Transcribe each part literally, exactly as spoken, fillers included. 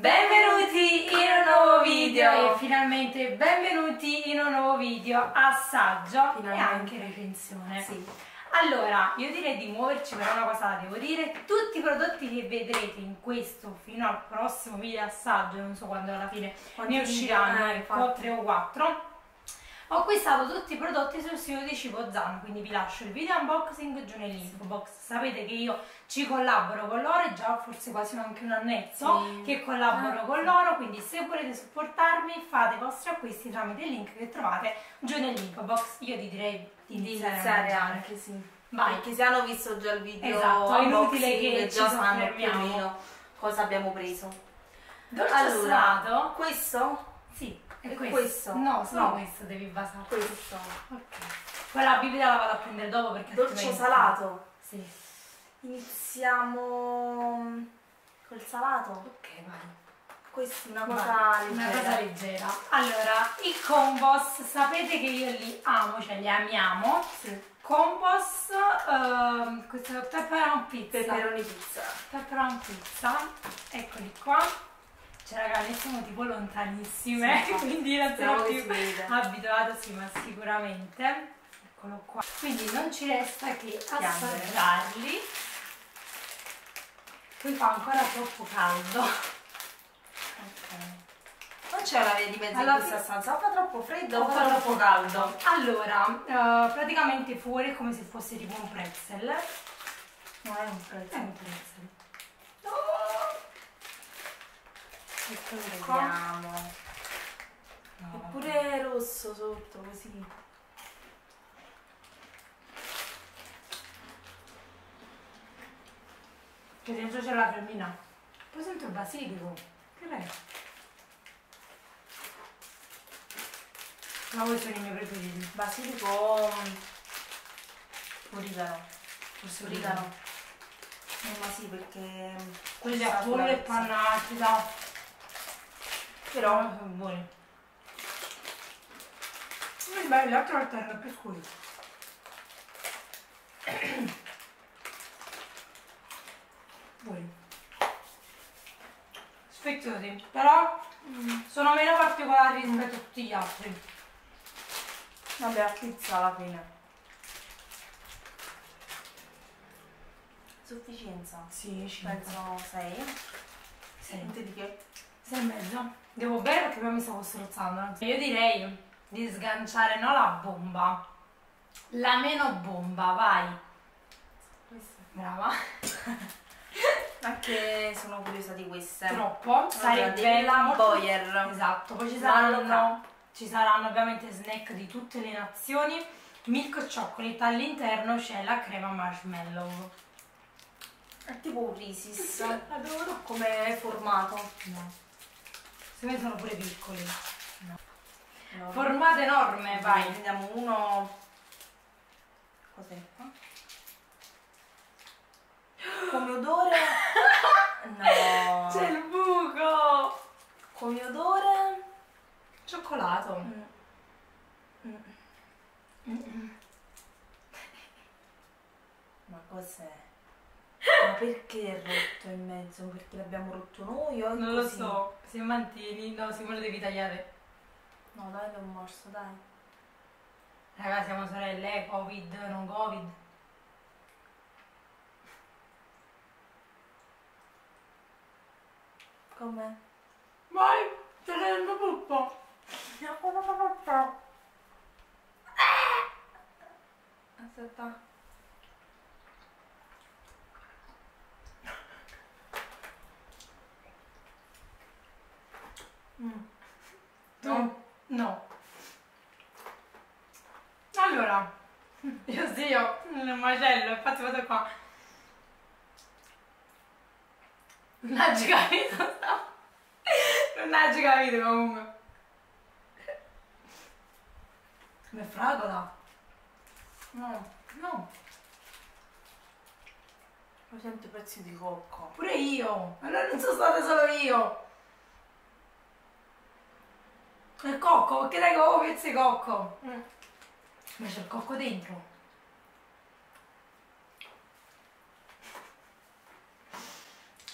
Benvenuti in un nuovo video e finalmente benvenuti in un nuovo video assaggio finalmente. E anche recensione. Sì. Allora, io direi di muoverci, però una cosa la devo dire: tutti i prodotti che vedrete in questo fino al prossimo video assaggio, non so quando alla fine Quanti ne usciranno, eh, ecco, tre o quattro. Ho acquistato tutti i prodotti sul sito di Cibo Zan, quindi vi lascio il video unboxing giù nell'info box. Sapete che io ci collaboro con loro, è già forse quasi anche un annetto sì. che collaboro ah, con sì. loro, quindi se volete supportarmi fate i vostri acquisti tramite il link che trovate giù nell'info box. Io ti direi di iniziare anche sì. Vai. Perché se hanno visto già il video, esatto, è inutile che già sanno più o meno cosa abbiamo preso. Dolce allora, salato, questo? Sì. E questo? questo? No, solo no. questo devi basare. Questo. Ok. Quella bibita la vado a prendere dopo perché dolce salato? Sì. Iniziamo col salato? Ok, vai. Questa è una cosa vai. leggera. Una cosa leggera. Allora, i combos, sapete che io li amo, cioè li amiamo. Sì. Combos, uh, questo è pepperoni pizza. Pepperoni pizza. Pepperoni pizza. Eccoli qua. Cioè raga, noi siamo tipo lontanissime, sì, quindi non siamo più abituate, sì, ma sicuramente. Eccolo qua. Quindi non ci resta che assaggiarli. Qui fa ancora troppo caldo. Ok. Non c'è una via di mezzo allora, in questa stanza, o fa troppo freddo o fa troppo, troppo caldo. Allora, uh, praticamente fuori è come se fosse tipo un pretzel. No, è un pretzel. È un pretzel. Questo lo vediamo. No, è pure rosso sotto, così. Che dentro c'è la cremina. Poi sento il basilico. Che è? Ma questi sono i miei preferiti. Basilico origano. Forse origano. Eh, ma sì, perché quelli a pollo e pannati, da. Però sono buoni. Beh, l'altro alterno più scuri. Buoni. Sfiziosi, però mm. sono meno particolari rispetto a tutti gli altri. Vabbè, a pizza alla fine. Sufficienza? Sì, penso sei. sei. Di che? sei e mezzo. Devo bere perché poi mi stavo strozzando. Io direi di sganciare no la bomba, la meno bomba, vai. Questa. Brava. Anche sono curiosa di queste. Troppo. Sarebbe la Boyer. Esatto. Poi ci saranno, ci saranno ovviamente snack di tutte le nazioni. Milk chocolate, all'interno c'è la crema marshmallow. È tipo un Reese's. Adoro. Come formato. No. Secondo me sono pure piccoli. No. No. Formato enorme, vai. Prendiamo uno. Cos'è? Come odore. No. C'è il buco. Come odore. Cioccolato. Mm. Mm. Mm. Ma cos'è? Ma perché è rotto in mezzo? Perché l'abbiamo rotto noi o è non così? Lo so, se mantieni, no, Simone devi tagliare. No, dai, l'ho morso, dai. Raga, siamo sorelle, Covid, non Covid. Com'è? Vai, c'è il mio puppo. Aspetta. Mm. No, no. Allora, io sì, io un macello, infatti vado qua. Non hai capito, no? Non hai capito comunque. Come fragola? No, no. Ho sento pezzi di cocco. Pure io. Allora non sono stata solo io. Il cocco, perché dai cocco pezzi di cocco. Mm. Ma c'è il cocco dentro.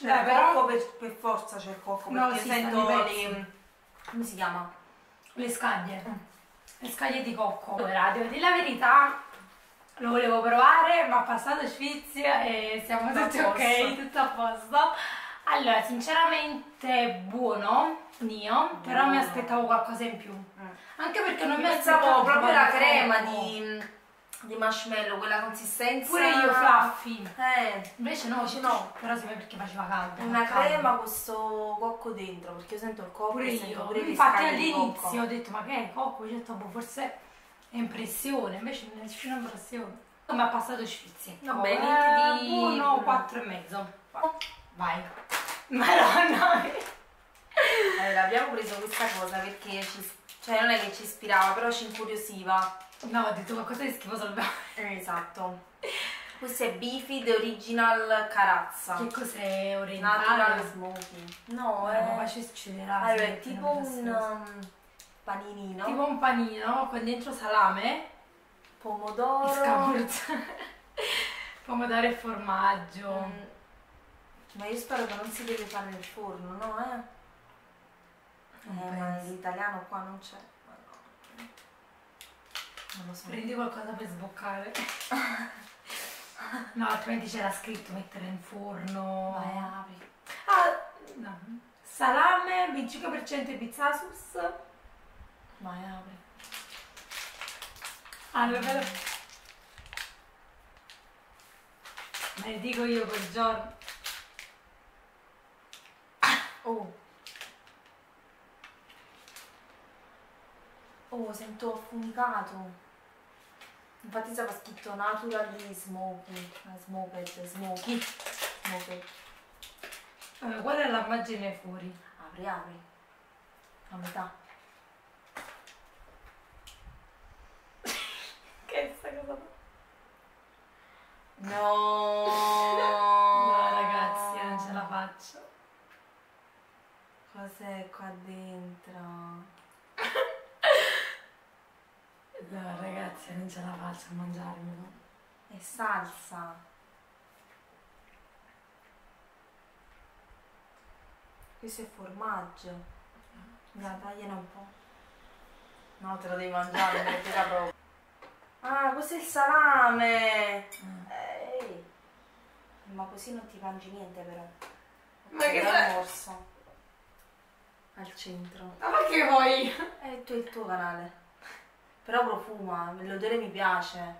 Cioè, però... cocco per, per forza c'è il cocco, No, perché sì, sento stanno i le... come si chiama? Le scaglie. Mm. Le scaglie di cocco. Allora, devo dire la verità, lo volevo provare, ma ha passato Sfizia e siamo tutti ok, tutto a posto. Allora, sinceramente buono, mio, buono. Però mi aspettavo qualcosa in più. Mm. Anche perché non mi, mi aspettavo proprio la crema di, di marshmallow, quella consistenza. Pure io, fluffy. Eh, invece no, invece no. Però si vede perché faceva caldo. Una crema con questo cocco dentro, perché io sento il cocco. Pure e io. Sento pure Infatti all'inizio ho detto, ma che è cocco? Io ho detto, boh, forse è impressione, invece non è nessuna impressione. Mi ha passato Sfizia. Va bene, di uno, quattro e mezzo. Vai. Madonna. Allora, abbiamo preso questa cosa perché ci, cioè non è che ci ispirava, però ci incuriosiva. No, ho detto qualcosa di schifoso dobbiamo. Eh, esatto. Questo è Bifid Original Carazza. Che cos'è orientale? Natural Smoky. No, no è... ma ci succederà. Allora, è tipo un um, paninino. Tipo un panino con dentro salame, pomodoro, pomodoro e formaggio. Mm. Ma io spero che non si deve fare nel forno, no? Eh? Eh, ma l'italiano qua non c'è. Non lo so. Prendi qualcosa per sboccare. No, altrimenti c'era scritto mettere in forno. Vai, apri. Ah, no. Salame, venticinque per cento pizza sauce. Vai, apri. Allora, mm. Me ne dico io quel giorno. Oh. Oh, sento affumicato. Infatti stava scritto naturally smoky. Smoked, smoky. Smoked. Allora, qual è l'immagine fuori? Apri, apri. A metà. Che è sta cosa? No. No, ragazzi, io non ce la faccio. Cos'è qua dentro? No, ragazzi, non ce la faccio a mangiarmelo. È salsa. Questo è formaggio. Dai, tagliene un po'. No, te lo devi mangiare, perché la provo. Ah, questo è il salame. Mm. Ehi. Ma così non ti mangi niente, però. Ma che sei? Morso. Al centro. Ma perché vuoi? È il tuo, il tuo canale. Però profuma, l'odore mi piace.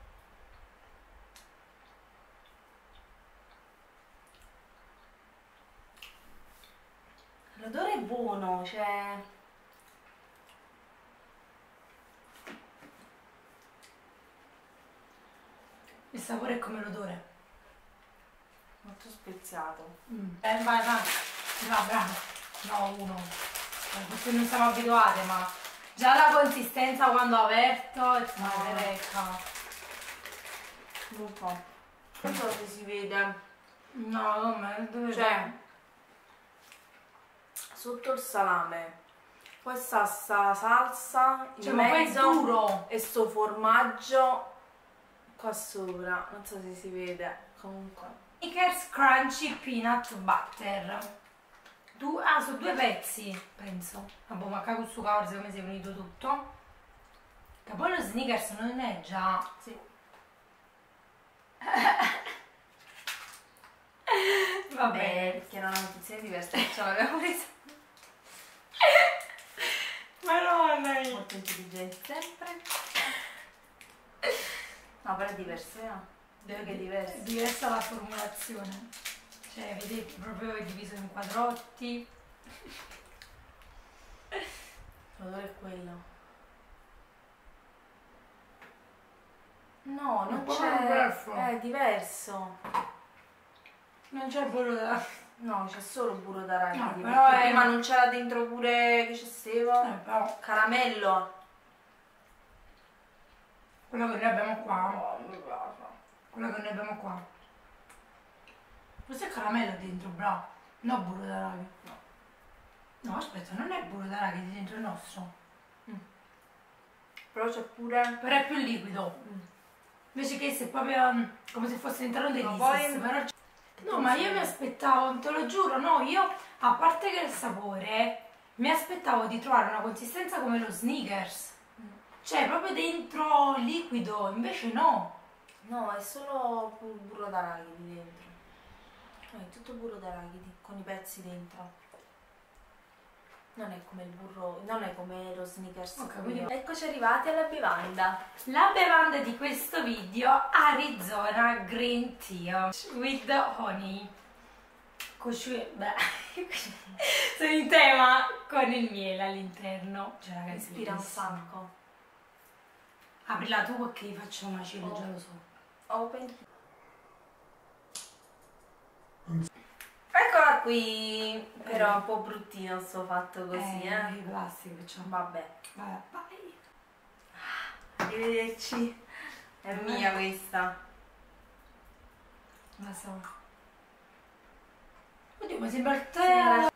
L'odore è buono, cioè... Il sapore è come l'odore. Molto speziato. Mm. Eh, vai, vai. No, bravo. No, uno. Perché non siamo abituate, ma già la consistenza quando ho aperto, no, è vecchia. Non so. Non so se si vede. No, no, ma dove cioè, sotto il salame. Questa sta salsa in cioè, mezzo, ma poi è duro. E sto formaggio qua sopra. Non so se si vede. Comunque. Snickers Crunchy Peanut Butter. Du ah, sono due pezzi, penso. Vabbè, ma con questo cavolo come si è unito tutto. Che poi lo Snickers non è già... Sì. Vabbè, perché erano notizie diverse, ce l'abbiamo presa. Madonna, molto intelligente sempre. No, però è diverso, eh? Vedo che è diverso. È diversa la formulazione. Cioè, vedete, proprio è diviso in quadrotti. L'odore è quello. No, non c'è. È diverso. Non c'è burro d'arachidi. No, c'è solo burro d'arachidi. No, però è... prima non c'era dentro pure che c'era? Eh, però... Caramello. Quello che noi abbiamo qua. Quello che noi abbiamo qua. Questo è caramello dentro, bravo. No burro d'arachidi. No. No, aspetta, non è burro d'arachidi dentro il nostro. Mm. Però c'è pure... Però è più liquido. Mm. Invece che se proprio um, come se fosse all'interno dei risis. Poi... Però... No, ma io mi aspettavo, te lo giuro, no, io a parte che il sapore, mi aspettavo di trovare una consistenza come lo Snickers. Mm. Cioè, proprio dentro liquido, invece no. No, è solo burro d'arachidi dentro. No, è tutto burro d'arachidi con i pezzi dentro. Non è come il burro, non è come lo Snickers. Okay, quindi... Eccoci arrivati alla bevanda. La bevanda di questo video, Arizona Green Tea with honey. Così, beh, sono in tema con il miele all'interno. Cioè, ragazzi, ispira un sacco. Aprila tu perché faccio una cena, oh. Già lo so. Open. Eccola qui, però è un po' bruttino sto fatto così, eh. Eh, il plastico facciamo. Vabbè. Vabbè, vai. Arrivederci. È eh. mia questa. La so. Oddio, ma sembra il tè.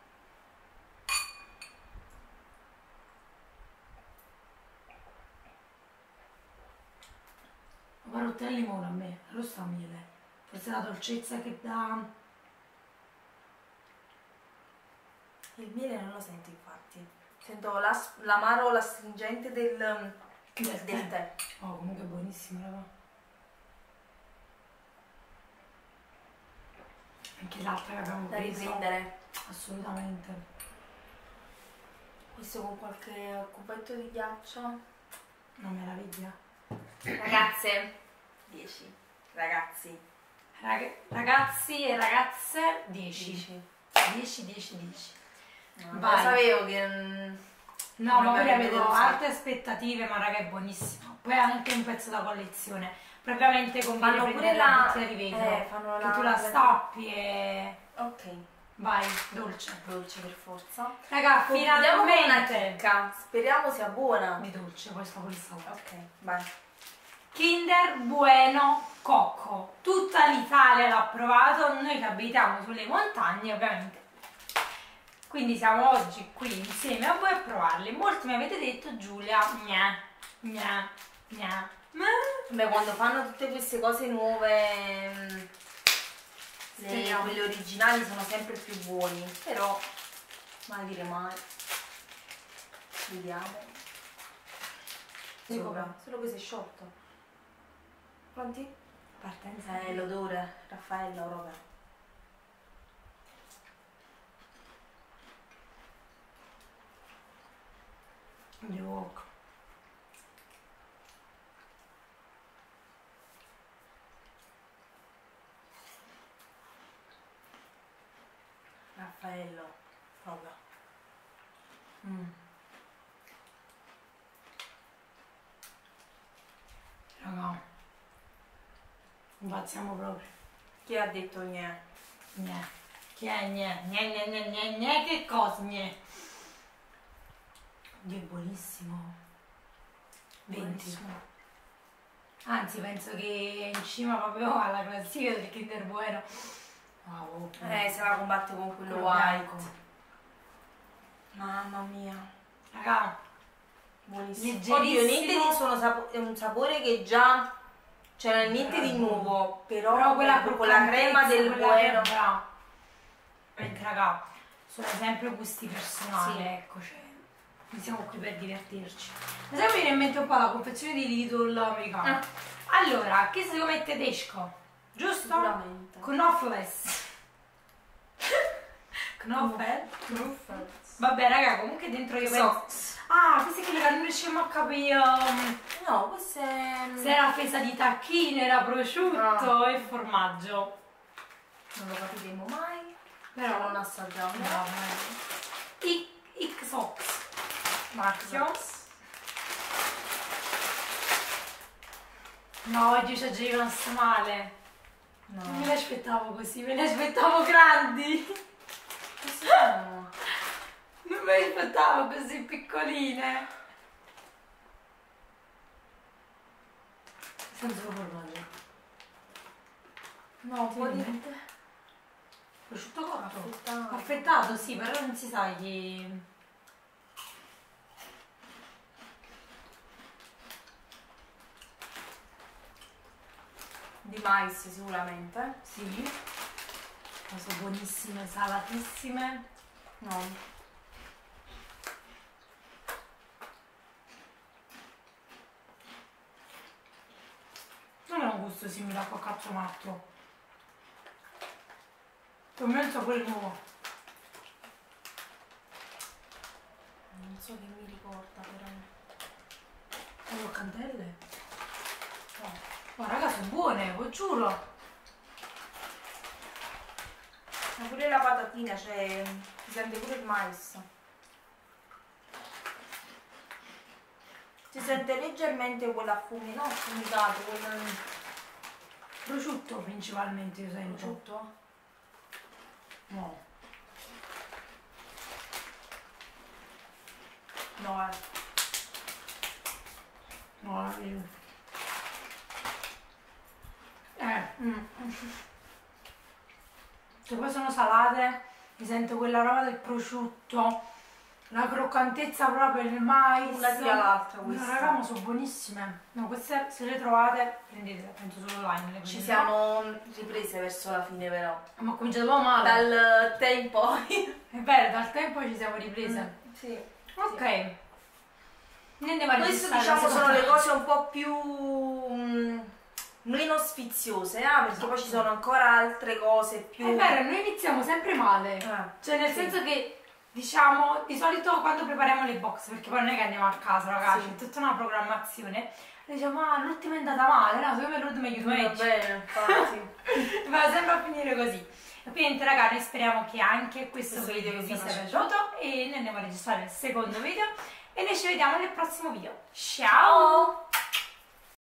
Guarda il tè al limone a me, lo sta miele. Forse la dolcezza che dà. Il miele non lo sento infatti. Sento l'amaro o l'astringente del, del, del tè. Oh, comunque è buonissimo, raga. Anche l'altra che abbiamo da preso. riprendere. Assolutamente. Questo con qualche cubetto di ghiaccio. Una meraviglia. Ragazze, dieci. Ragazzi. Rag ragazzi e ragazze, dieci. dieci, dieci, dieci. No, lo sapevo che... No, ma poi avevo alte aspettative, ma raga è buonissimo. Poi anche un pezzo da collezione. Praticamente conviene pure la bottiglia di vetro. Eh, fanno la... Che tu la stappi e... Ok. Vai, dolce. Dolce per forza. Raga, finalmente una chicca. Speriamo sia buona. Di dolce, poi sta con il sapore. Ok, vai. Kinder Bueno Cocco. Tutta l'Italia l'ha provato, noi che abitiamo sulle montagne ovviamente. Quindi siamo oggi qui insieme a voi a provarli. Molti mi avete detto Giulia, gna, gna, gna. Beh, quando fanno tutte queste cose nuove, le, quelle originali sono sempre più buoni, però mai dire mai. Vediamo. Sopra, solo che si è sciolto. Pronti? Partenza. Eh, l'odore, Raffaella, Robert. The Walk. Raffaello, proprio. Mm. Raga, impazziamo proprio. Chi ha detto gne? Gne. Chi è gne? Gne gne gne gne gne che cosa gne? Oddio, è buonissimo. venti. Anzi, penso che è in cima proprio alla classifica del Kinder Bueno. Wow. Eh, se la combatte con quello white. Mamma mia. Raga, buonissimo. Oddio, niente di sono sapo è un sapore che già c'era niente di nuovo, però, però quella con la crema del Bueno. Mentre raga, sono sempre gusti personali, sì. Ecco, cioè. Noi siamo qui per divertirci. Mi sa che mi viene in mente un po' la confezione di Lidl americana. Ah. Allora, che si come tedesco, giusto? Sicuramente. Knofles. Knoffel? Knoffel. Vabbè raga, comunque dentro io penso... Ah, questi che non riusciamo a capire... No, questo è... Se era fesa di tacchino, era prosciutto ah. e formaggio. Non lo capiremo mai. Però non assaggiamo. No, X-Ox. Marchio. No, oggi ci è già rimasto male. No. Non me le aspettavo così, me le aspettavo grandi. No. Non me le aspettavo così piccoline. Senza formaggio. No, un po' di prosciutto cotto. Affettato. Affettato, sì, però non si sa chi... Di mais sicuramente. Sì. sono buonissime, salatissime. No. Non ha un gusto simile a cocaccio matto. Per me il sapore nuovo. Non so che mi ricorda però. Le croccantelle? No. Ma raga, sono buone, vi giuro. Ma pure la patatina, cioè, si sente pure il mais. Si sente leggermente quell'affume, no? Affumicato, quel... Prosciutto principalmente io sento. prosciutto? No. No, eh. No, io. Eh. Mm. Se poi sono salate, mi sento quella roba del prosciutto, la croccantezza proprio del mais. Una tira l'altra questa. No, raga, ma sono buonissime. No, queste se le trovate, prendetele, penso solo là. Nelle Ci siamo riprese verso la fine però. Ma ho cominciato male. Dal tè in poi. È vero, dal tempo ci siamo riprese. Mm, sì. Ok. Sì. Ne andiamo a Queste registrare diciamo la sono seconda. le cose un po' più mm, meno sfiziose, eh? Perché poi ci sono ancora altre cose più. È vero, noi iniziamo sempre male. Ah, Cioè nel sì. senso che diciamo di solito quando prepariamo le box, perché poi non è che andiamo a casa ragazzi, Sì. è tutta una programmazione, diciamo ah l'ultima è andata male, no, secondo me l'ultima è chiusa Va meglio. bene, infatti. Va sempre a finire così. E quindi niente raga, noi speriamo che anche questo, Questo video video vi vi sia sia piaciuto e noi andiamo a registrare il secondo video e noi ci vediamo nel prossimo video. Ciao! Ciao!